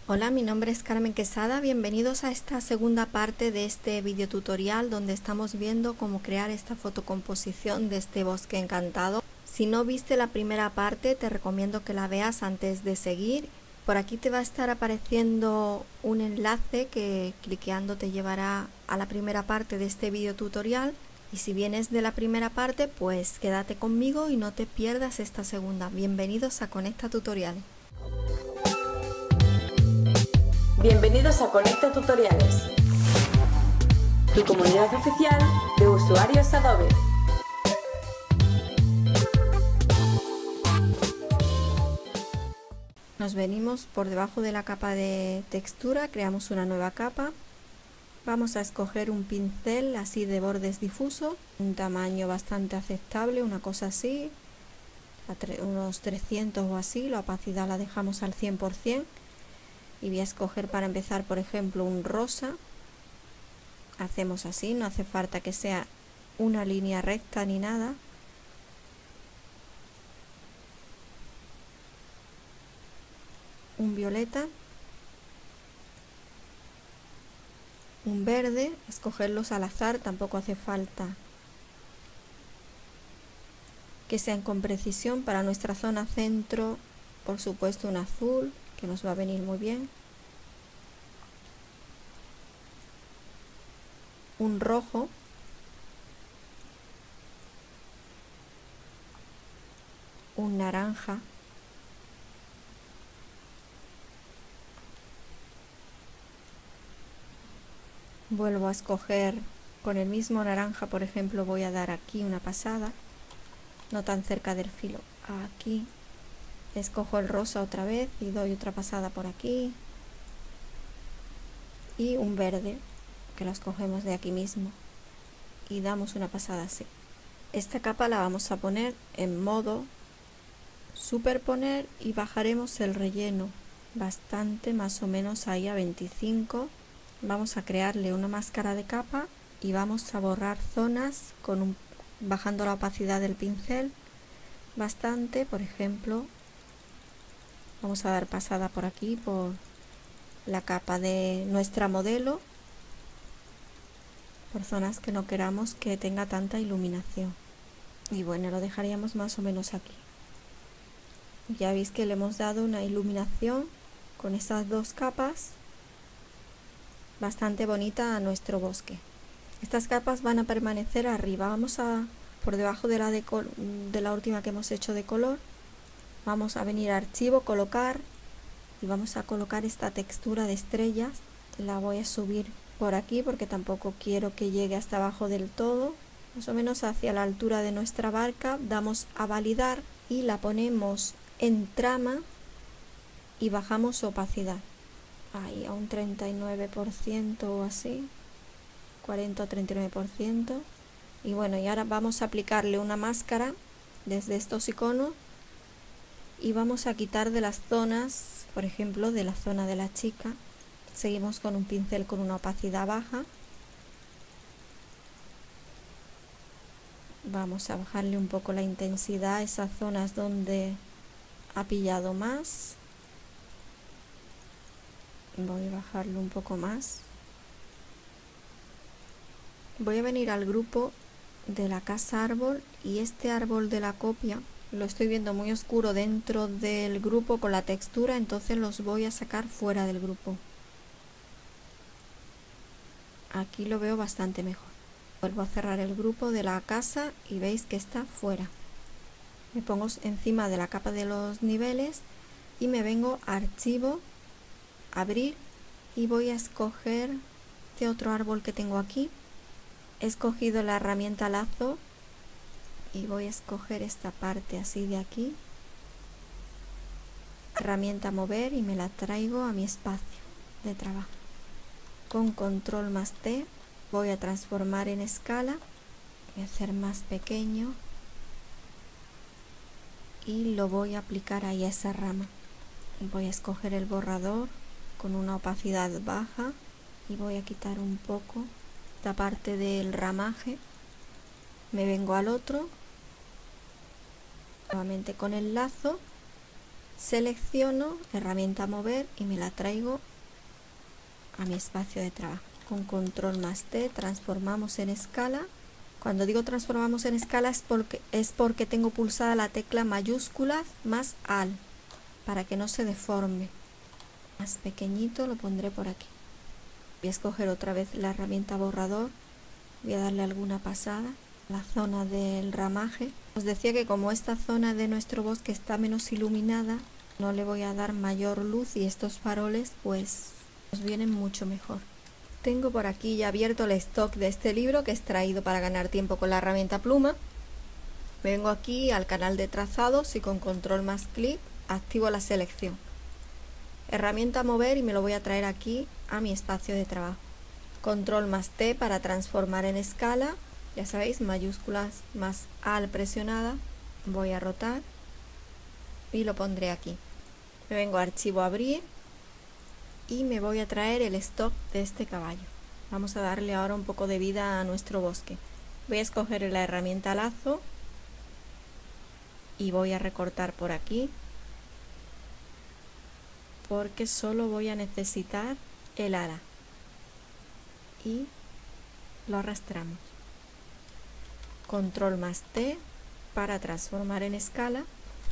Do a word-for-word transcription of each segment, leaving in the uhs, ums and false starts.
Hola, mi nombre es Carmen Quesada, bienvenidos a esta segunda parte de este video tutorial donde estamos viendo cómo crear esta fotocomposición de este bosque encantado. Si no viste la primera parte, te recomiendo que la veas antes de seguir. Por aquí te va a estar apareciendo un enlace que cliqueando te llevará a la primera parte de este video tutorial. Y si vienes de la primera parte, pues quédate conmigo y no te pierdas esta segunda. Bienvenidos a Conecta Tutoriales. Bienvenidos a Conecta Tutoriales, tu comunidad oficial de usuarios Adobe. Nos venimos por debajo de la capa de textura, creamos una nueva capa. Vamos a escoger un pincel así de bordes difusos, un tamaño bastante aceptable, una cosa así, a unos trescientos o así, la opacidad la dejamos al cien por cien. Y voy a escoger para empezar, por ejemplo, un rosa. Hacemos así, no hace falta que sea una línea recta ni nada. Un violeta. Un verde, escogerlos al azar, tampoco hace falta que sean con precisión. Para nuestra zona centro, por supuesto, un azul, que nos va a venir muy bien. Un rojo. Un naranja. Vuelvo a escoger con el mismo naranja, por ejemplo, voy a dar aquí una pasada, no tan cerca del filo, aquí. Escojo el rosa otra vez y doy otra pasada por aquí. Y un verde, que lo escogemos de aquí mismo. Y damos una pasada así. Esta capa la vamos a poner en modo superponer y bajaremos el relleno bastante, más o menos ahí a veinticinco. Vamos a crearle una máscara de capa y vamos a borrar zonas con un, bajando la opacidad del pincel bastante. Por ejemplo, vamos a dar pasada por aquí, por la capa de nuestra modelo, por zonas que no queramos que tenga tanta iluminación. Y bueno, lo dejaríamos más o menos aquí. Ya veis que le hemos dado una iluminación con esas dos capas bastante bonita a nuestro bosque. Estas capas van a permanecer arriba. Vamos a, por debajo de la, de, de la última que hemos hecho de color, vamos a venir a archivo, colocar, y vamos a colocar esta textura de estrellas. La voy a subir por aquí porque tampoco quiero que llegue hasta abajo del todo, más o menos hacia la altura de nuestra barca. Damos a validar y la ponemos en trama y bajamos opacidad ahí a un treinta y nueve por ciento o así, cuarenta o treinta y nueve por ciento. Y bueno, y ahora vamos a aplicarle una máscara desde estos iconos y vamos a quitar de las zonas, por ejemplo, de la zona de la chica. Seguimos con un pincel con una opacidad baja. Vamos a bajarle un poco la intensidad a esas zonas donde ha pillado más. Voy a bajarlo un poco más. Voy a venir al grupo de la casa árbol y este árbol de la copia lo estoy viendo muy oscuro dentro del grupo con la textura, entonces los voy a sacar fuera del grupo. Aquí lo veo bastante mejor. Vuelvo a cerrar el grupo de la casa y veis que está fuera. Me pongo encima de la capa de los niveles y me vengo a archivo, abrir, y voy a escoger este otro árbol que tengo aquí. He escogido la herramienta lazo y voy a escoger esta parte así de aquí, herramienta mover, y me la traigo a mi espacio de trabajo. Con control más T voy a transformar en escala, voy a hacer más pequeño y lo voy a aplicar ahí a esa rama. Voy a escoger el borrador con una opacidad baja y voy a quitar un poco esta parte del ramaje. Me vengo al otro, nuevamente con el lazo, selecciono herramienta mover y me la traigo a mi espacio de trabajo. Con control más T transformamos en escala. Cuando digo transformamos en escala es porque, es porque tengo pulsada la tecla mayúscula más Alt para que no se deforme. Más pequeñito lo pondré por aquí. Voy a escoger otra vez la herramienta borrador. Voy a darle alguna pasada. La zona del ramaje. Os decía que como esta zona de nuestro bosque está menos iluminada, no le voy a dar mayor luz y estos faroles pues nos vienen mucho mejor. Tengo por aquí ya abierto el stock de este libro que he extraído para ganar tiempo con la herramienta pluma. Me vengo aquí al canal de trazados y con control más clic activo la selección. Herramienta mover y me lo voy a traer aquí a mi espacio de trabajo. Control más T para transformar en escala. Ya sabéis, mayúsculas más Alt presionada. Voy a rotar y lo pondré aquí. Me vengo a archivo abrir y me voy a traer el stock de este caballo. Vamos a darle ahora un poco de vida a nuestro bosque. Voy a escoger la herramienta lazo y voy a recortar por aquí porque solo voy a necesitar el ala y lo arrastramos. Control más T para transformar en escala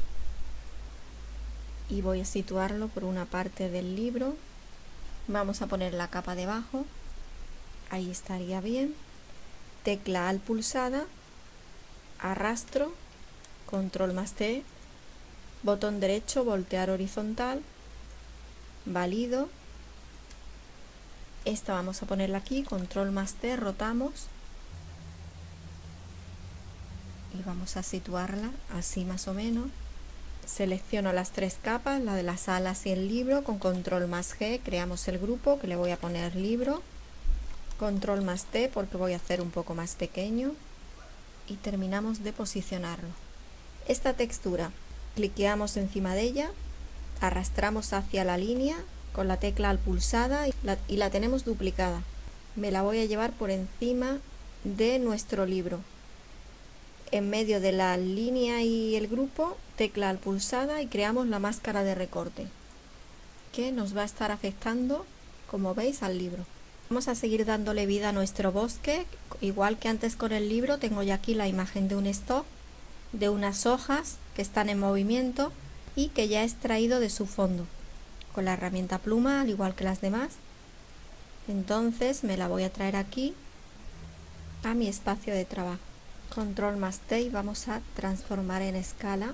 y voy a situarlo por una parte del libro. Vamos a poner la capa debajo, ahí estaría bien. Tecla Alt pulsada, arrastro, control más T, botón derecho, voltear horizontal, valido. Esta vamos a ponerla aquí, control más T, rotamos y vamos a situarla así más o menos. Selecciono las tres capas, la de las alas y el libro, con control más G creamos el grupo que le voy a poner libro, control más T porque voy a hacer un poco más pequeño y terminamos de posicionarlo. Esta textura, cliqueamos encima de ella, arrastramos hacia la línea con la tecla Alt pulsada y la, y la tenemos duplicada. Me la voy a llevar por encima de nuestro libro. En medio de la línea y el grupo, tecla Alt pulsada y creamos la máscara de recorte que nos va a estar afectando, como veis, al libro. Vamos a seguir dándole vida a nuestro bosque, igual que antes con el libro. Tengo ya aquí la imagen de un stock, de unas hojas que están en movimiento y que ya he extraído de su fondo con la herramienta pluma, al igual que las demás. Entonces me la voy a traer aquí a mi espacio de trabajo. Control más T y vamos a transformar en escala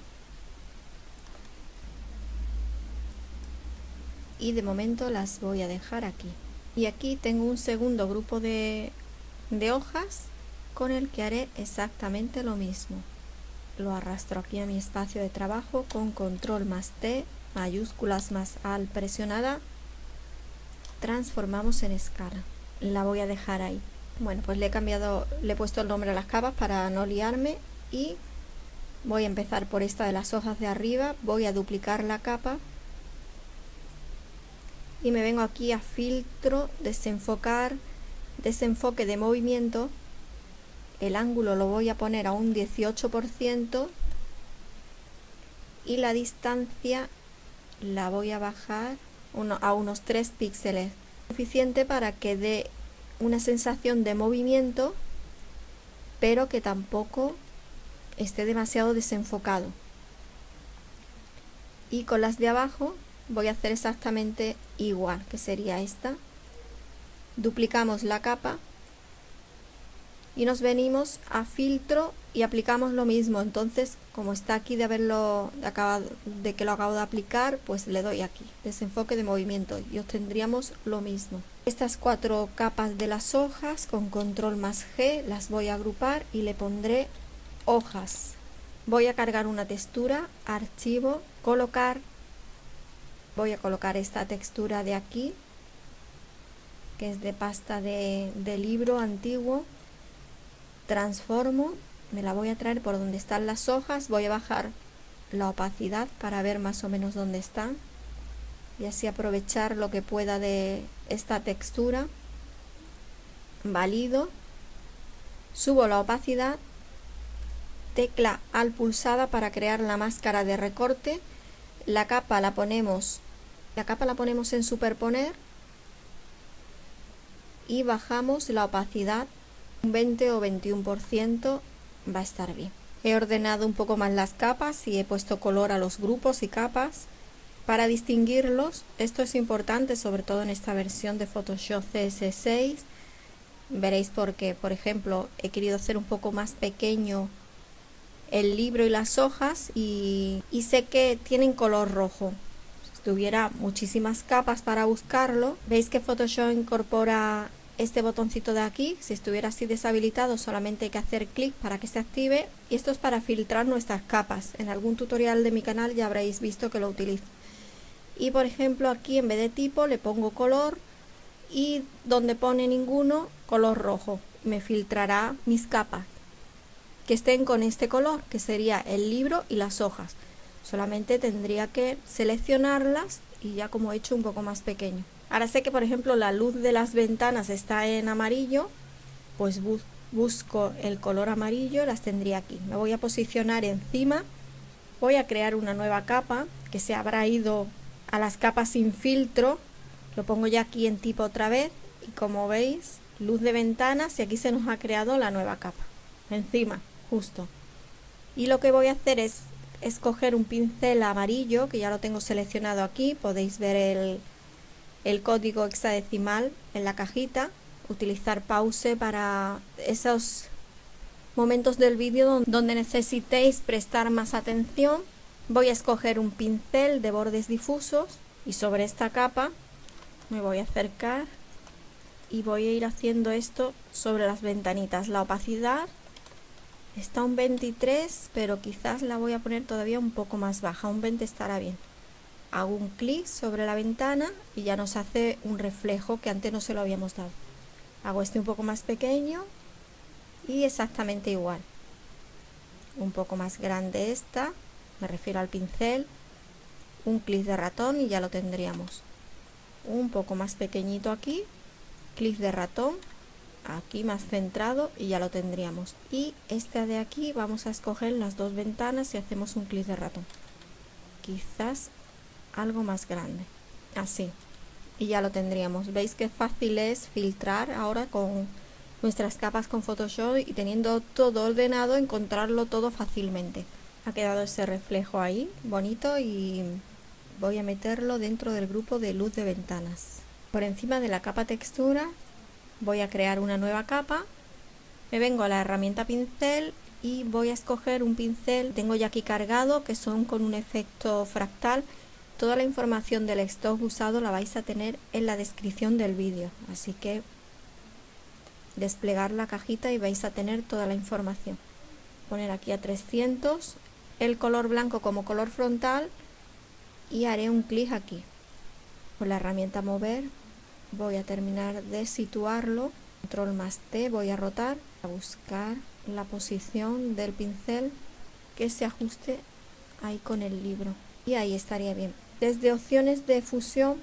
y de momento las voy a dejar aquí. Y aquí tengo un segundo grupo de, de hojas con el que haré exactamente lo mismo. Lo arrastro aquí a mi espacio de trabajo con control más T, mayúsculas más Alt presionada, transformamos en escala. La voy a dejar ahí. Bueno, pues le he cambiado, le he puesto el nombre a las capas para no liarme y voy a empezar por esta de las hojas de arriba. Voy a duplicar la capa y me vengo aquí a filtro, desenfocar, desenfoque de movimiento. El ángulo lo voy a poner a un dieciocho por ciento y la distancia la voy a bajar uno, a unos tres píxeles, suficiente para que dé una sensación de movimiento pero que tampoco esté demasiado desenfocado. Y con las de abajo voy a hacer exactamente igual, que sería esta. Duplicamos la capa y nos venimos a filtro y aplicamos lo mismo. Entonces, como está aquí de haberlo de, acabado, de que lo acabo de aplicar, pues le doy aquí desenfoque de movimiento y obtendríamos lo mismo. Estas cuatro capas de las hojas con control más G las voy a agrupar y le pondré hojas. Voy a cargar una textura, archivo, colocar. Voy a colocar esta textura de aquí, que es de pasta de, de libro antiguo. Transformo, me la voy a traer por donde están las hojas, voy a bajar la opacidad para ver más o menos dónde están y así aprovechar lo que pueda de esta textura. Valido, subo la opacidad, tecla Alt pulsada para crear la máscara de recorte. La capa la ponemos, la capa la ponemos en superponer y bajamos la opacidad un veinte o veintiuno por ciento, va a estar bien. He ordenado un poco más las capas y he puesto color a los grupos y capas para distinguirlos. Esto es importante, sobre todo en esta versión de Photoshop C S seis. Veréis porque, por ejemplo, he querido hacer un poco más pequeño el libro y las hojas y, y sé que tienen color rojo. Si tuviera muchísimas capas para buscarlo, veis que Photoshop incorpora este botoncito de aquí. Si estuviera así deshabilitado, solamente hay que hacer clic para que se active, y esto es para filtrar nuestras capas. En algún tutorial de mi canal ya habréis visto que lo utilizo. Y por ejemplo aquí en vez de tipo le pongo color, y donde pone ninguno, color rojo. Me filtrará mis capas que estén con este color, que sería el libro y las hojas. Solamente tendría que seleccionarlas y ya como he hecho un poco más pequeño. Ahora sé que por ejemplo la luz de las ventanas está en amarillo, pues bus busco el color amarillo, las tendría aquí. Me voy a posicionar encima, voy a crear una nueva capa que se habrá ido a las capas sin filtro. Lo pongo ya aquí en tipo otra vez y como veis, luz de ventanas, y aquí se nos ha creado la nueva capa encima, justo. Y lo que voy a hacer es escoger un pincel amarillo, que ya lo tengo seleccionado aquí. Podéis ver el, el código hexadecimal en la cajita. Utilizar pause para esos momentos del vídeo donde necesitéis prestar más atención. Voy a escoger un pincel de bordes difusos y sobre esta capa me voy a acercar y voy a ir haciendo esto sobre las ventanitas. La opacidad está un veintitrés, pero quizás la voy a poner todavía un poco más baja, un veinte estará bien. Hago un clic sobre la ventana y ya nos hace un reflejo que antes no se lo habíamos dado. Hago este un poco más pequeño y exactamente igual. Un poco más grande esta, me refiero al pincel. Un clic de ratón y ya lo tendríamos. Un poco más pequeñito aquí, clic de ratón, aquí más centrado y ya lo tendríamos. Y esta de aquí vamos a escoger las dos ventanas y hacemos un clic de ratón. Quizás algo más grande, así. Y ya lo tendríamos. Veis qué fácil es filtrar ahora con nuestras capas con Photoshop, y teniendo todo ordenado encontrarlo todo fácilmente. Ha quedado ese reflejo ahí bonito y voy a meterlo dentro del grupo de luz de ventanas. Por encima de la capa textura voy a crear una nueva capa. Me vengo a la herramienta pincel y voy a escoger un pincel. Tengo ya aquí cargado, que son con un efecto fractal. Toda la información del stock usado la vais a tener en la descripción del vídeo, así que desplegar la cajita y vais a tener toda la información. Poner aquí a trescientos el color blanco como color frontal y haré un clic aquí. Con la herramienta mover voy a terminar de situarlo. Control más T, voy a rotar, a buscar la posición del pincel que se ajuste ahí con el libro, y ahí estaría bien. Desde opciones de fusión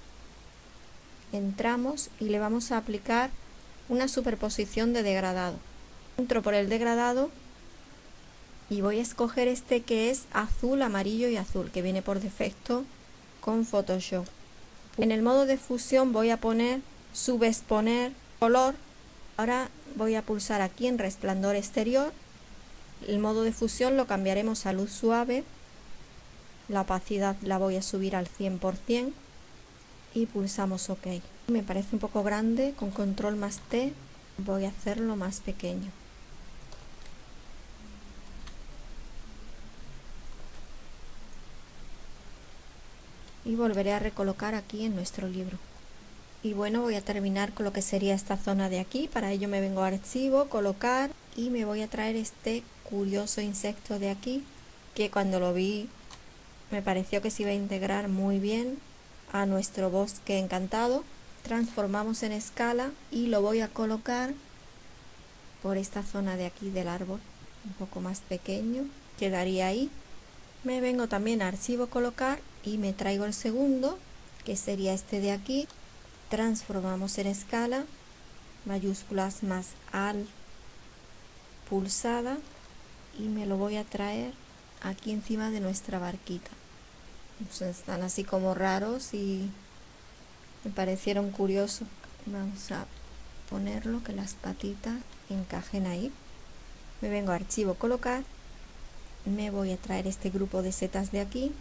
entramos y le vamos a aplicar una superposición de degradado. Entro por el degradado y voy a escoger este que es azul, amarillo y azul, que viene por defecto con Photoshop. En el modo de fusión voy a poner subexponer color. Ahora voy a pulsar aquí en resplandor exterior. El modo de fusión lo cambiaremos a luz suave. La opacidad la voy a subir al cien por cien y pulsamos OK. Me parece un poco grande, con control más T voy a hacerlo más pequeño. Y volveré a recolocar aquí en nuestro libro. Y bueno, voy a terminar con lo que sería esta zona de aquí. Para ello me vengo a archivo, colocar, y me voy a traer este curioso insecto de aquí, que cuando lo vi me pareció que se iba a integrar muy bien a nuestro bosque encantado. Transformamos en escala y lo voy a colocar por esta zona de aquí del árbol, un poco más pequeño, quedaría ahí. Me vengo también a archivo, colocar, y me traigo el segundo, que sería este de aquí. Transformamos en escala, mayúsculas más al pulsada, y me lo voy a traer aquí encima de nuestra barquita. pues están así como raros y me parecieron curiosos. Vamos a ponerlo que las patitas encajen ahí. Me vengo a archivo, colocar, me voy a traer este grupo de setas de aquí,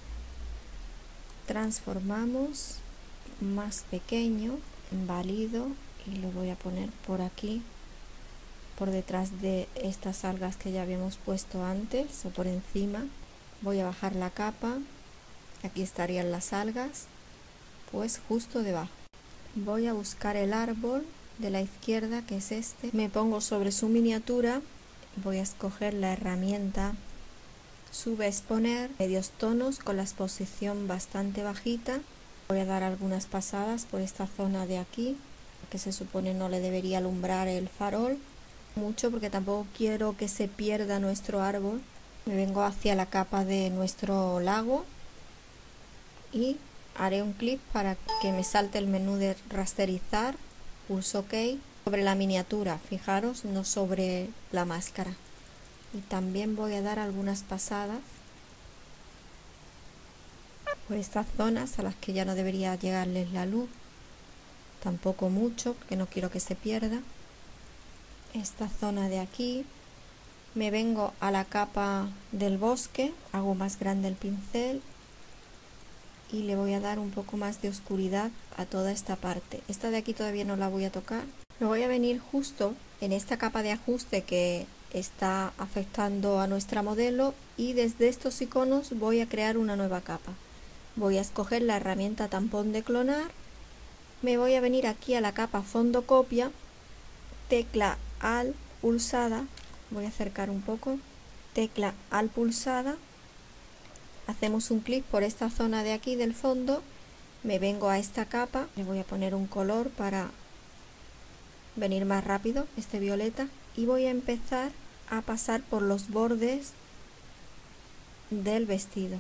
transformamos, más pequeño, válido, y lo voy a poner por aquí, por detrás de estas algas que ya habíamos puesto antes, o por encima. Voy a bajar la capa, aquí estarían las algas, pues justo debajo. Voy a buscar el árbol de la izquierda, que es este, me pongo sobre su miniatura, voy a escoger la herramienta sube exponer, medios tonos con la exposición bastante bajita. Voy a dar algunas pasadas por esta zona de aquí, que se supone no le debería alumbrar el farol mucho, porque tampoco quiero que se pierda nuestro árbol. Me vengo hacia la capa de nuestro lago y haré un clic para que me salte el menú de rasterizar, pulso OK sobre la miniatura, fijaros, no sobre la máscara. Y también voy a dar algunas pasadas por estas zonas a las que ya no debería llegarles la luz, tampoco mucho porque no quiero que se pierda. Esta zona de aquí, me vengo a la capa del bosque, hago más grande el pincel y le voy a dar un poco más de oscuridad a toda esta parte. Esta de aquí todavía no la voy a tocar. Me voy a venir justo en esta capa de ajuste que está afectando a nuestra modelo, y desde estos iconos voy a crear una nueva capa. Voy a escoger la herramienta tampón de clonar, me voy a venir aquí a la capa fondo copia, tecla Alt pulsada, voy a acercar un poco, tecla Alt pulsada, hacemos un clic por esta zona de aquí del fondo, me vengo a esta capa, le voy a poner un color para venir más rápido, este violeta, y voy a empezar a pasar por los bordes del vestido.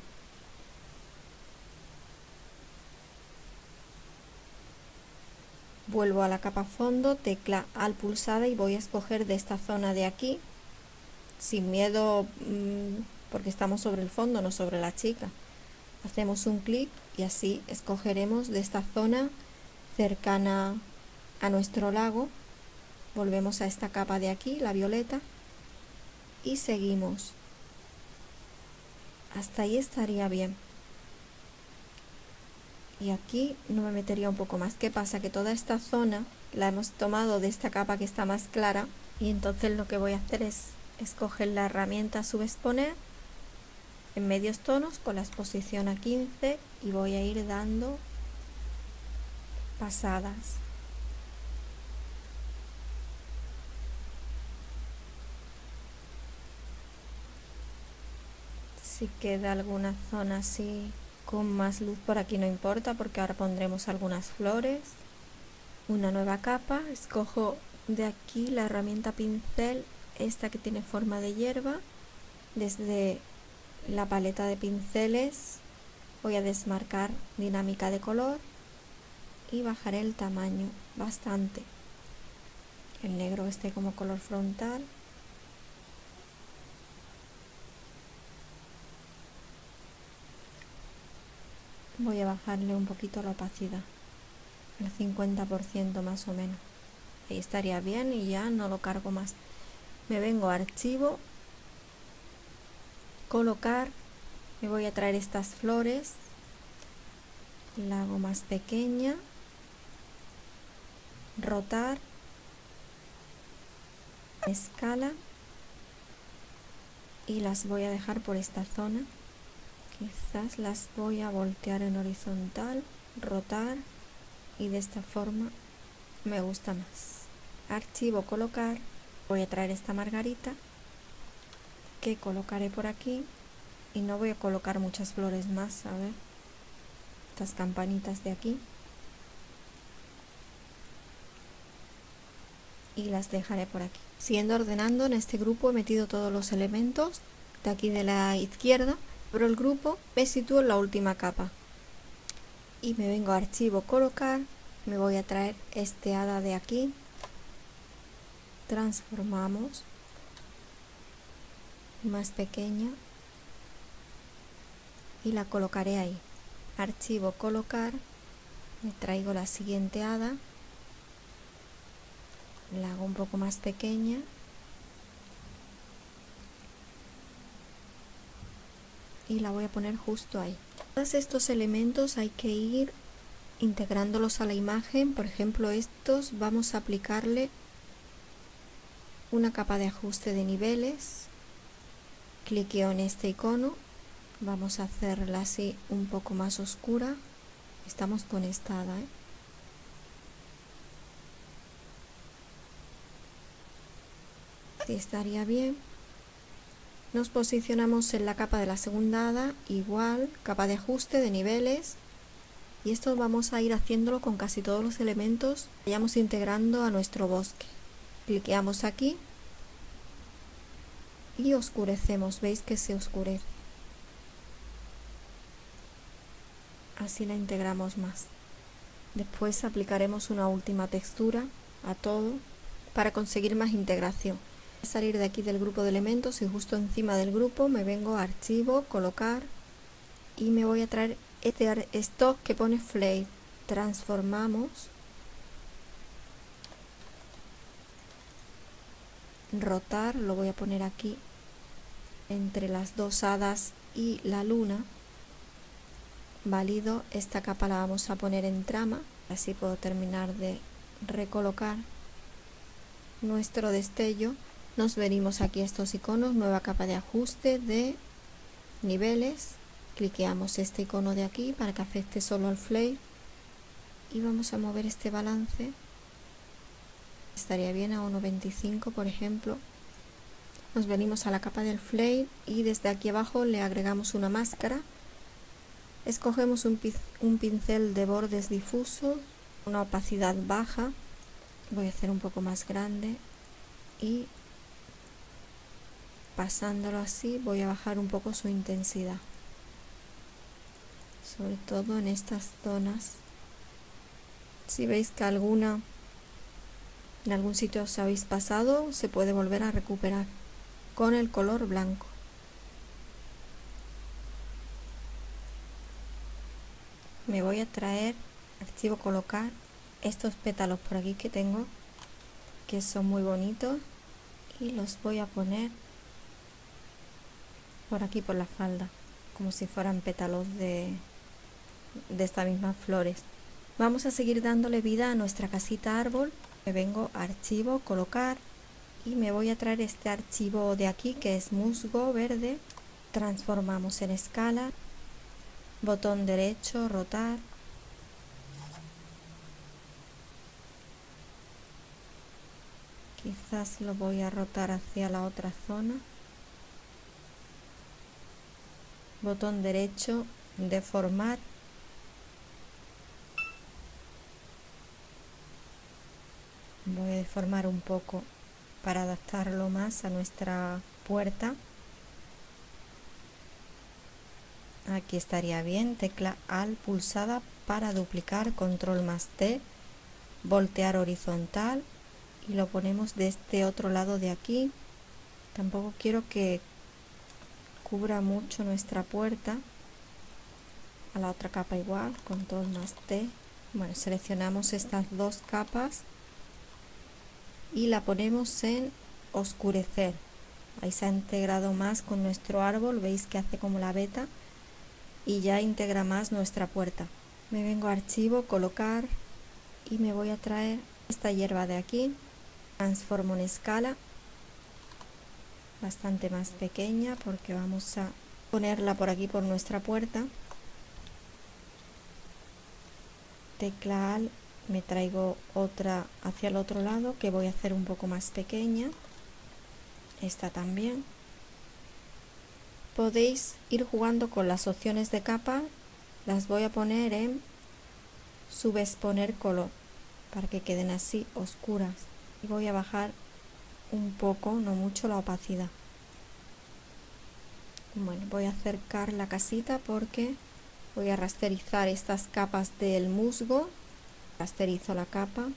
Vuelvo a la capa fondo, tecla Alt pulsada, y voy a escoger de esta zona de aquí, sin miedo, mmm, porque estamos sobre el fondo, no sobre la chica. Hacemos un clic y así escogeremos de esta zona cercana a nuestro lago. Volvemos a esta capa de aquí, la violeta, y seguimos. Hasta ahí estaría bien. Y aquí no me metería un poco más. ¿Qué pasa? Que toda esta zona la hemos tomado de esta capa que está más clara, y entonces lo que voy a hacer es escoger la herramienta subexponer en medios tonos con la exposición a quince y voy a ir dando pasadas. Si queda alguna zona así con más luz por aquí no importa, porque ahora pondremos algunas flores. Una nueva capa, escojo de aquí la herramienta pincel, esta que tiene forma de hierba. Desde la paleta de pinceles voy a desmarcar dinámica de color y bajaré el tamaño bastante. El negro esté como color frontal. Voy a bajarle un poquito la opacidad, el cincuenta por ciento más o menos. Ahí estaría bien y ya no lo cargo más. Me vengo a archivo, colocar, me voy a traer estas flores, la hago más pequeña, rotar, escala, y las voy a dejar por esta zona. Quizás las voy a voltear en horizontal, rotar, y de esta forma me gusta más. Archivo, colocar, voy a traer esta margarita que colocaré por aquí, y no voy a colocar muchas flores más, a ver, estas campanitas de aquí, y las dejaré por aquí. Siguiendo ordenando, en este grupo he metido todos los elementos de aquí de la izquierda. Abro el grupo, me sitúo en la última capa y me vengo a archivo, colocar, me voy a traer este hada de aquí, transformamos, más pequeña, y la colocaré ahí. Archivo, colocar, me traigo la siguiente hada, la hago un poco más pequeña y la voy a poner justo ahí. Todos estos elementos hay que ir integrándolos a la imagen. Por ejemplo, estos vamos a aplicarle una capa de ajuste de niveles. Cliqueo en este icono, vamos a hacerla así un poco más oscura. Estamos con esta hada, ¿eh? Así estaría bien. Nos posicionamos en la capa de la segunda hada, igual, capa de ajuste de niveles, y esto vamos a ir haciéndolo con casi todos los elementos que vayamos integrando a nuestro bosque. Cliqueamos aquí y oscurecemos, veis que se oscurece. Así la integramos más. Después aplicaremos una última textura a todo para conseguir más integración. Voy a salir de aquí del grupo de elementos y justo encima del grupo me vengo a archivo, colocar, y me voy a traer este stock que pone Flade. Transformamos, rotar, lo voy a poner aquí entre las dos hadas y la luna. Valido, esta capa la vamos a poner en trama, así puedo terminar de recolocar nuestro destello. Nos venimos aquí a estos iconos, nueva capa de ajuste de niveles, cliqueamos este icono de aquí para que afecte solo al flare y vamos a mover este balance. Estaría bien a uno veinticinco, por ejemplo. Nos venimos a la capa del flare y desde aquí abajo le agregamos una máscara. Escogemos un, un pincel de bordes difuso, una opacidad baja, voy a hacer un poco más grande y pasándolo así voy a bajar un poco su intensidad, sobre todo en estas zonas. Si veis que alguna en algún sitio os habéis pasado, se puede volver a recuperar con el color blanco. Me voy a traer, archivo, colocar estos pétalos por aquí que tengo, que son muy bonitos, y los voy a poner por aquí por la falda, como si fueran pétalos de, de estas mismas flores. Vamos a seguir dándole vida a nuestra casita árbol. Me vengo a archivo, colocar, y me voy a traer este archivo de aquí que es musgo verde. Transformamos en escala, botón derecho, rotar, quizás lo voy a rotar hacia la otra zona, botón derecho, deformar, voy a deformar un poco para adaptarlo más a nuestra puerta. Aquí estaría bien, tecla Alt pulsada para duplicar, control más T, voltear horizontal y lo ponemos de este otro lado de aquí. Tampoco quiero que cubra mucho nuestra puerta. A la otra capa igual, control más T. Bueno, seleccionamos estas dos capas y la ponemos en oscurecer. Ahí se ha integrado más con nuestro árbol, veis que hace como la veta y ya integra más nuestra puerta. Me vengo a archivo, colocar, y me voy a traer esta hierba de aquí, transformo en escala, bastante más pequeña porque vamos a ponerla por aquí por nuestra puerta. Tecla Alt, me traigo otra hacia el otro lado que voy a hacer un poco más pequeña, esta también. Podéis ir jugando con las opciones de capa, las voy a poner en subexponer color para que queden así oscuras y voy a bajar un poco, no mucho, la opacidad. Bueno, voy a acercar la casita porque voy a rasterizar estas capas del musgo. Rasterizo la capa,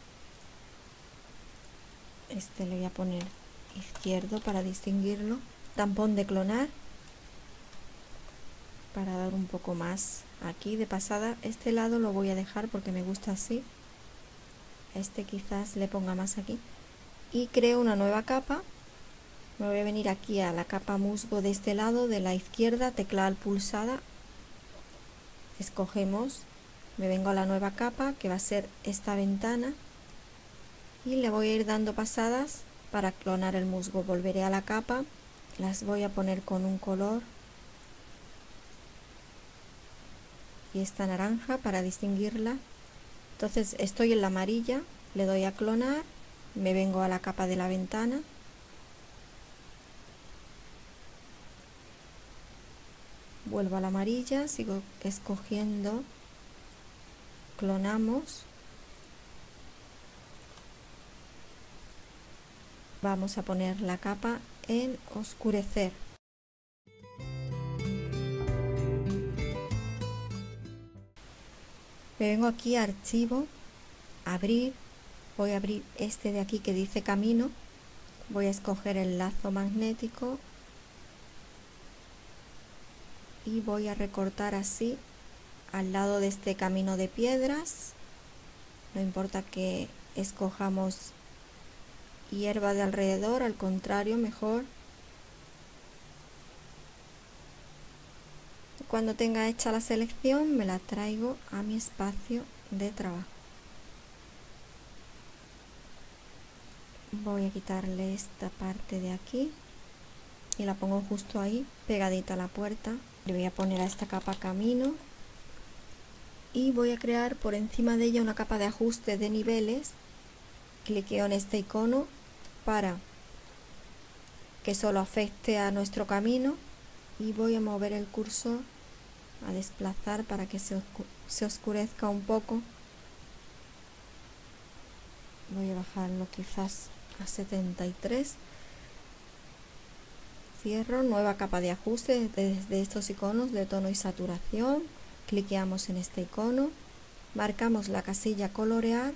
este le voy a poner izquierdo para distinguirlo, tampón de clonar, para dar un poco más aquí de pasada. Este lado lo voy a dejar porque me gusta así, este quizás le ponga más aquí, y creo una nueva capa. Me voy a venir aquí a la capa musgo de este lado, de la izquierda, tecla al pulsada, escogemos, me vengo a la nueva capa que va a ser esta ventana y le voy a ir dando pasadas para clonar el musgo. Volveré a la capa, las voy a poner con un color y esta naranja para distinguirla. Entonces estoy en la amarilla, le doy a clonar, me vengo a la capa de la ventana, vuelvo a la amarilla, sigo escogiendo, clonamos, vamos a poner la capa en oscurecer. Me vengo aquí a archivo, abrir, voy a abrir este de aquí que dice camino, voy a escoger el lazo magnético y voy a recortar así al lado de este camino de piedras. No importa que escojamos hierba de alrededor, al contrario, mejor. Cuando tenga hecha la selección me la traigo a mi espacio de trabajo. Voy a quitarle esta parte de aquí y la pongo justo ahí, pegadita a la puerta. Le voy a poner a esta capa camino y voy a crear por encima de ella una capa de ajuste de niveles. Cliqueo en este icono para que solo afecte a nuestro camino y voy a mover el cursor, a desplazar para que se, oscu se oscurezca un poco. Voy a bajarlo quizás a setenta y tres. Cierro, nueva capa de ajuste desde estos iconos de tono y saturación. Cliqueamos en este icono, marcamos la casilla colorear,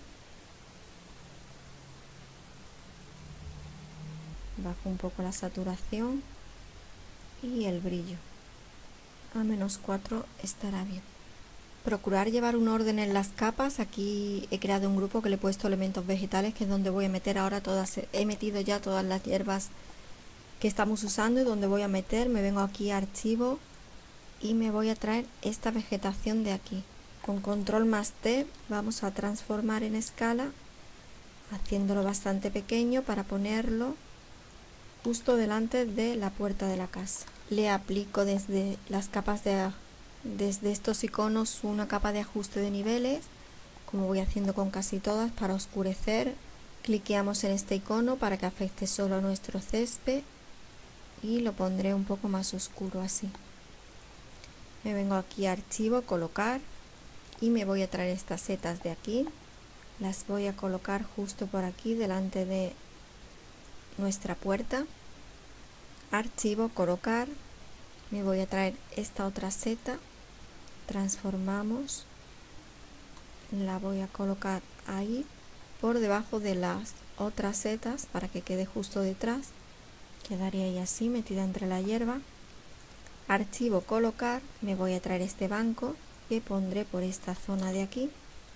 bajo un poco la saturación y el brillo. A menos cuatro estará bien. Procurar llevar un orden en las capas. Aquí he creado un grupo que le he puesto elementos vegetales, que es donde voy a meter ahora todas. He metido ya todas las hierbas que estamos usando y donde voy a meter. Me vengo aquí a archivo y me voy a traer esta vegetación de aquí. Con control más T vamos a transformar en escala, haciéndolo bastante pequeño para ponerlo justo delante de la puerta de la casa. Le aplico desde las capas de desde estos iconos una capa de ajuste de niveles, como voy haciendo con casi todas. Para oscurecer, cliqueamos en este icono para que afecte solo a nuestro césped y lo pondré un poco más oscuro así. Me vengo aquí a archivo, colocar, y me voy a traer estas setas de aquí, las voy a colocar justo por aquí delante de nuestra puerta. Archivo, colocar, me voy a traer esta otra seta, transformamos, la voy a colocar ahí por debajo de las otras setas para que quede justo detrás, quedaría ahí así metida entre la hierba. Archivo, colocar, me voy a traer este banco que pondré por esta zona de aquí.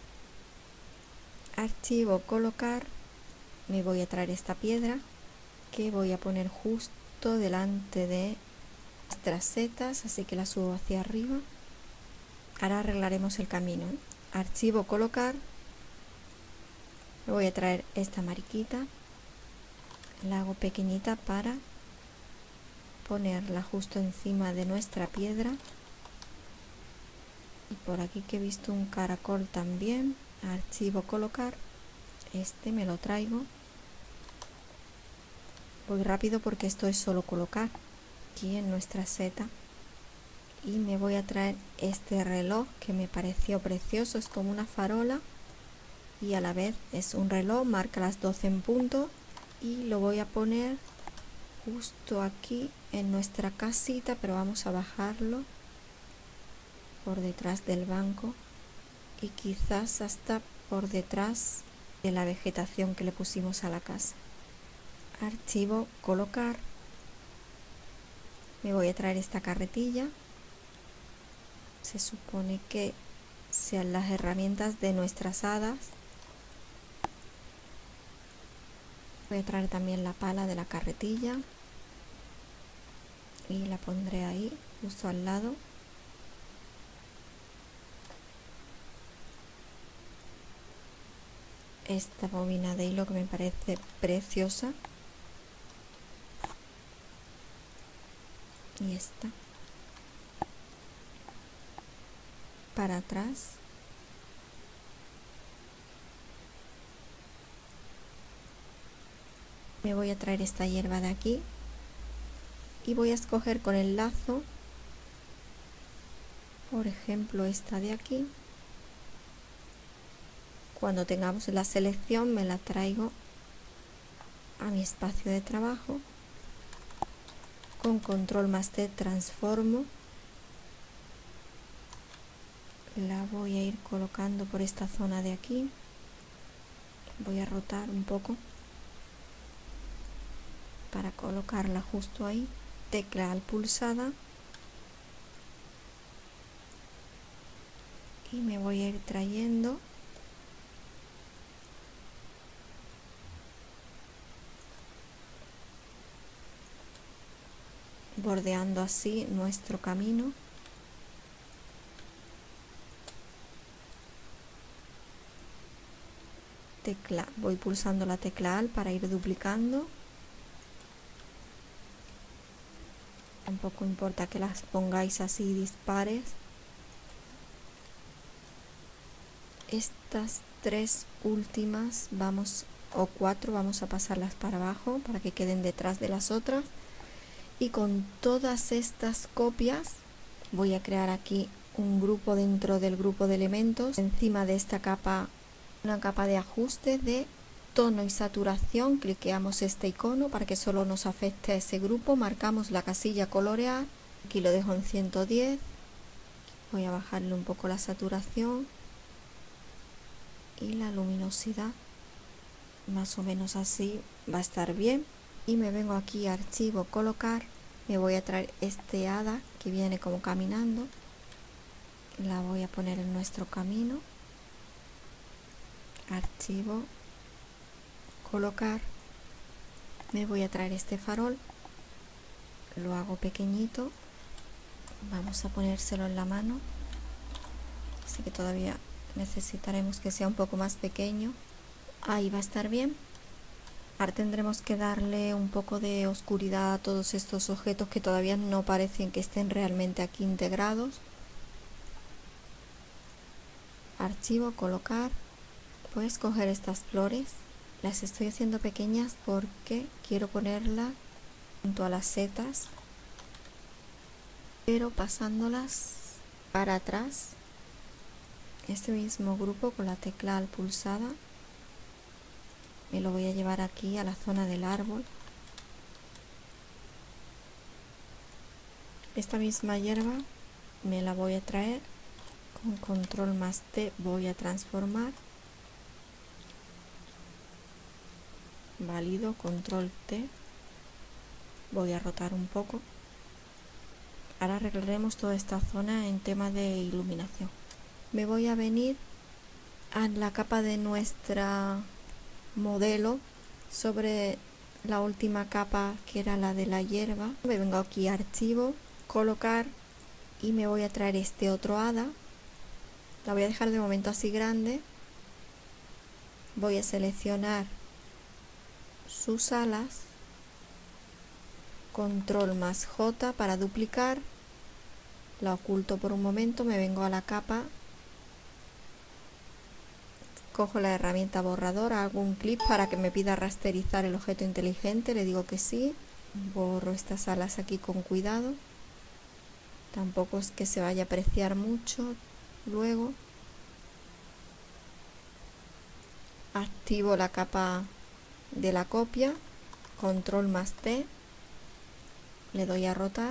Archivo, colocar, me voy a traer esta piedra que voy a poner justo delante de nuestras setas, así que la subo hacia arriba. Ahora arreglaremos el camino, ¿eh? Archivo, colocar, me voy a traer esta mariquita, la hago pequeñita para ponerla justo encima de nuestra piedra. Y por aquí que he visto un caracol también. Archivo, colocar, este me lo traigo. Voy rápido porque esto es solo colocar aquí en nuestra seta. Y me voy a traer este reloj que me pareció precioso, es como una farola y a la vez es un reloj, marca las doce en punto, y lo voy a poner justo aquí en nuestra casita, pero vamos a bajarlo por detrás del banco y quizás hasta por detrás de la vegetación que le pusimos a la casa. Archivo, colocar, me voy a traer esta carretilla se supone que sean las herramientas de nuestras hadas. Voy a traer también la pala de la carretilla y la pondré ahí, justo al lado. Esta bobina de hilo que me parece preciosa. Y esta. Para atrás. Me voy a traer esta hierba de aquí y voy a escoger con el lazo, por ejemplo, esta de aquí. Cuando tengamos la selección me la traigo a mi espacio de trabajo. Con control más T transformo. La voy a ir colocando por esta zona de aquí. Voy a rotar un poco para colocarla justo ahí. Tecla al pulsada y me voy a ir trayendo bordeando así nuestro camino. Tecla, voy pulsando la tecla Alt para ir duplicando. Tampoco importa que las pongáis así dispares. Estas tres últimas vamos, o cuatro, vamos a pasarlas para abajo para que queden detrás de las otras. Y con todas estas copias voy a crear aquí un grupo dentro del grupo de elementos. Encima de esta capa, una capa de ajuste de tono y saturación. Cliqueamos este icono para que solo nos afecte a ese grupo. Marcamos la casilla colorear. Aquí lo dejo en ciento diez. Voy a bajarle un poco la saturación y la luminosidad. Más o menos así va a estar bien. Y me vengo aquí a archivo, colocar, me voy a traer este hada que viene como caminando, la voy a poner en nuestro camino, archivo, colocar, me voy a traer este farol, lo hago pequeñito, vamos a ponérselo en la mano, así que todavía necesitaremos que sea un poco más pequeño, ahí va a estar bien. Ahora tendremos que darle un poco de oscuridad a todos estos objetos que todavía no parecen que estén realmente aquí integrados. Archivo, colocar. Voy a escoger estas flores. Las estoy haciendo pequeñas porque quiero ponerlas junto a las setas, pero pasándolas para atrás. Este mismo grupo con la tecla Alt pulsada. Me lo voy a llevar aquí a la zona del árbol. Esta misma hierba me la voy a traer. Con control más T voy a transformar. Válido, control T. Voy a rotar un poco. Ahora arreglaremos toda esta zona en tema de iluminación. Me voy a venir a la capa de nuestra modelo sobre la última capa que era la de la hierba. Me vengo aquí a archivo, colocar y me voy a traer este otro hada. La voy a dejar de momento así grande. Voy a seleccionar sus alas, control más J para duplicar, la oculto por un momento, me vengo a la capa, cojo la herramienta borrador, hago un clic para que me pida rasterizar el objeto inteligente, le digo que sí, borro estas alas aquí con cuidado, tampoco es que se vaya a apreciar mucho. Luego activo la capa de la copia, control más T, le doy a rotar,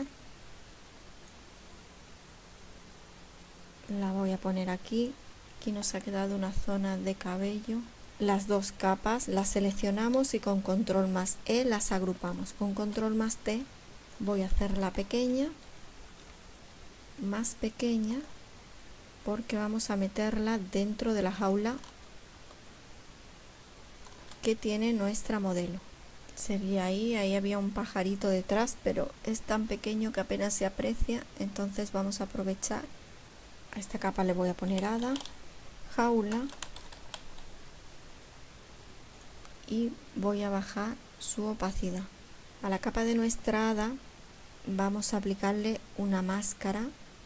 la voy a poner aquí. Aquí nos ha quedado una zona de cabello. Las dos capas las seleccionamos y con control más E las agrupamos. Con control más T voy a hacerla pequeña, más pequeña, porque vamos a meterla dentro de la jaula que tiene nuestra modelo. Sería ahí, ahí había un pajarito detrás, pero es tan pequeño que apenas se aprecia, entonces vamos a aprovechar. A esta capa le voy a poner hada, jaula, y voy a bajar su opacidad. A la capa de nuestra hada vamos a aplicarle una máscara.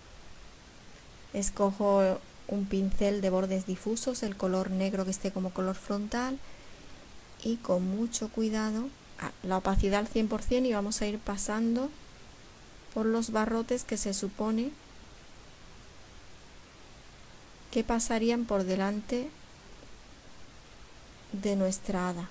Escojo un pincel de bordes difusos, el color negro que esté como color frontal, y con mucho cuidado la opacidad al cien por cien, y vamos a ir pasando por los barrotes que se supone que pasarían por delante de nuestra hada.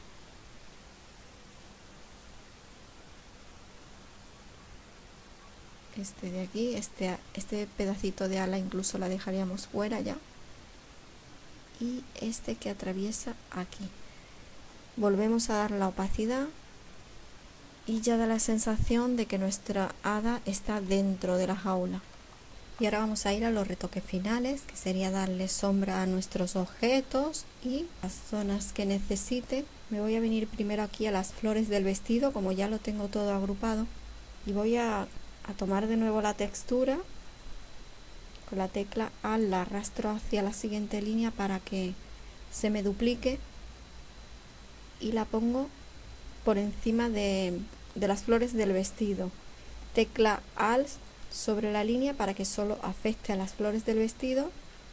Este de aquí, este, este pedacito de ala incluso la dejaríamos fuera ya, y este que atraviesa aquí. Volvemos a dar la opacidad y ya da la sensación de que nuestra hada está dentro de la jaula. Y ahora vamos a ir a los retoques finales, que sería darle sombra a nuestros objetos y las zonas que necesite. Me voy a venir primero aquí a las flores del vestido, como ya lo tengo todo agrupado, y voy a, a tomar de nuevo la textura. Con la tecla A la arrastro hacia la siguiente línea para que se me duplique y la pongo por encima de, de las flores del vestido. Tecla Alt sobre la línea para que solo afecte a las flores del vestido.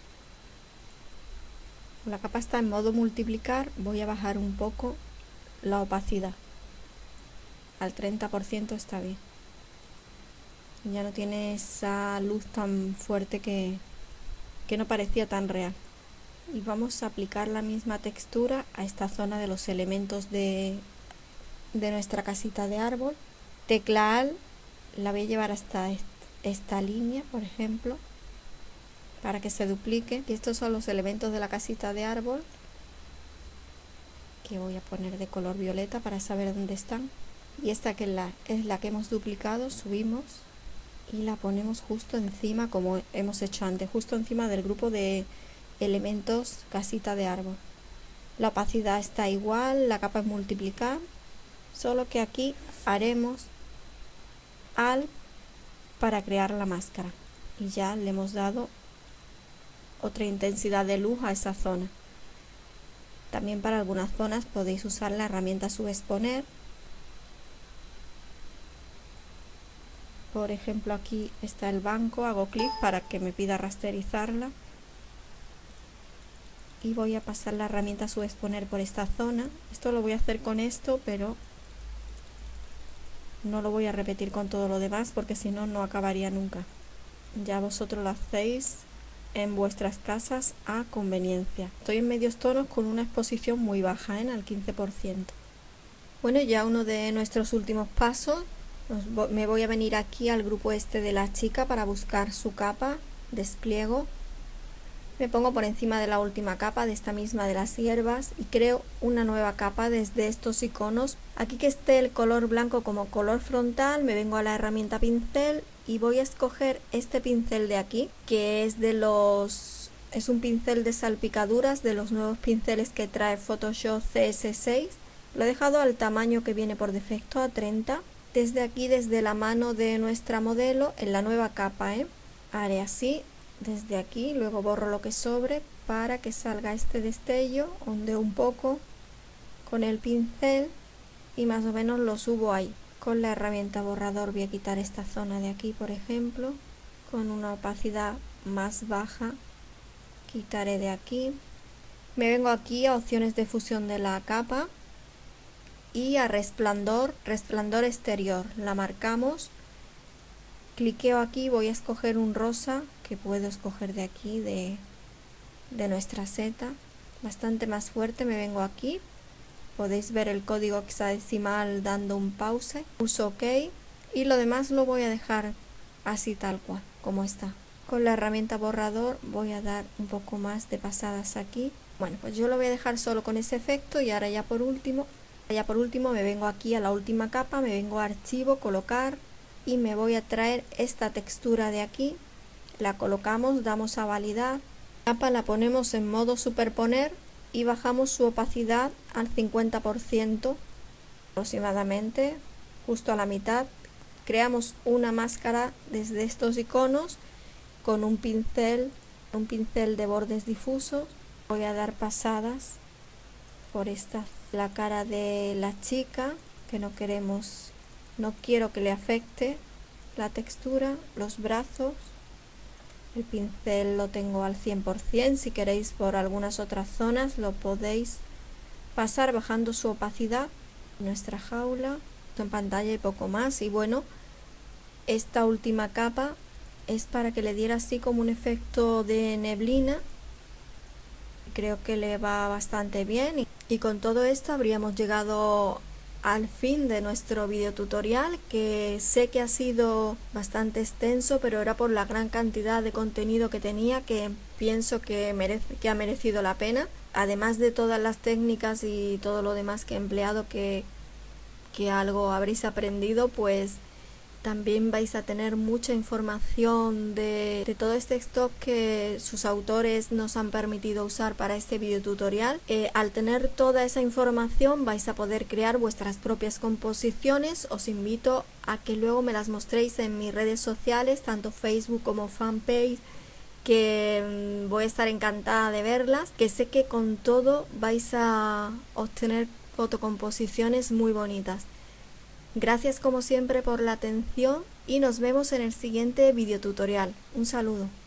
La capa está en modo multiplicar, voy a bajar un poco la opacidad. Al treinta por ciento está bien. Ya no tiene esa luz tan fuerte que, que no parecía tan real. Y vamos a aplicar la misma textura a esta zona de los elementos de, de nuestra casita de árbol. Tecla Alt, la voy a llevar hasta esta línea, por ejemplo, para que se duplique. Y estos son los elementos de la casita de árbol, que voy a poner de color violeta para saber dónde están. Y esta que es la, es la que hemos duplicado, subimos y la ponemos justo encima, como hemos hecho antes, justo encima del grupo de elementos casita de árbol. La opacidad está igual, la capa es multiplicar, solo que aquí haremos Alt para crear la máscara y ya le hemos dado otra intensidad de luz a esa zona. También para algunas zonas podéis usar la herramienta subexponer. Por ejemplo, aquí está el banco, hago clic para que me pida rasterizarla y voy a pasar la herramienta subexponer por esta zona. Esto lo voy a hacer con esto, pero no lo voy a repetir con todo lo demás porque si no, no acabaría nunca. Ya vosotros lo hacéis en vuestras casas a conveniencia. Estoy en medios tonos con una exposición muy baja, ¿eh? Al quince por ciento. Bueno, ya uno de nuestros últimos pasos. Nos, me voy a venir aquí al grupo este de la chica para buscar su capa, despliego, me pongo por encima de la última capa de esta misma de las hierbas y creo una nueva capa desde estos iconos. Aquí que esté el color blanco como color frontal, me vengo a la herramienta pincel y voy a escoger este pincel de aquí, que es de los es un pincel de salpicaduras, de los nuevos pinceles que trae Photoshop C S seis. Lo he dejado al tamaño que viene por defecto, a treinta. Desde aquí, desde la mano de nuestra modelo, en la nueva capa, ¿eh? Haré así, desde aquí, luego borro lo que sobre para que salga este destello, ondeo un poco con el pincel y más o menos lo subo ahí. Con la herramienta borrador voy a quitar esta zona de aquí, por ejemplo, con una opacidad más baja, quitaré de aquí. Me vengo aquí a opciones de fusión de la capa y a resplandor, resplandor exterior, la marcamos, cliqueo aquí, voy a escoger un rosa que puedo escoger de aquí, de, de nuestra seta, bastante más fuerte. Me vengo aquí, podéis ver el código hexadecimal dando un pause, pulso OK y lo demás lo voy a dejar así tal cual, como está. Con la herramienta borrador voy a dar un poco más de pasadas aquí. Bueno, pues yo lo voy a dejar solo con ese efecto y ahora ya por último Ya por último me vengo aquí a la última capa, me vengo a archivo, colocar y me voy a traer esta textura de aquí. la colocamos, damos a validar, la capa la ponemos en modo superponer y bajamos su opacidad al cincuenta por ciento aproximadamente, justo a la mitad. Creamos una máscara desde estos iconos con un pincel, un pincel de bordes difusos. Voy a dar pasadas por esta, la cara de la chica, que no queremos, no quiero que le afecte la textura, los brazos. El pincel lo tengo al cien por ciento, si queréis por algunas otras zonas lo podéis pasar bajando su opacidad. Nuestra jaula en pantalla y poco más. Y bueno, esta última capa es para que le diera así como un efecto de neblina. Creo que le va bastante bien y, y con todo esto habríamos llegado al fin de nuestro video tutorial, que sé que ha sido bastante extenso, pero era por la gran cantidad de contenido que tenía, que pienso que, merece, que ha merecido la pena, además de todas las técnicas y todo lo demás que he empleado, que, que algo habréis aprendido, pues también vais a tener mucha información de, de todo este stock que sus autores nos han permitido usar para este video tutorial. Eh, al tener toda esa información vais a poder crear vuestras propias composiciones. Os invito a que luego me las mostréis en mis redes sociales, tanto Facebook como fanpage, que mmm, voy a estar encantada de verlas, que sé que con todo vais a obtener fotocomposiciones muy bonitas. Gracias como siempre por la atención y nos vemos en el siguiente video tutorial. Un saludo.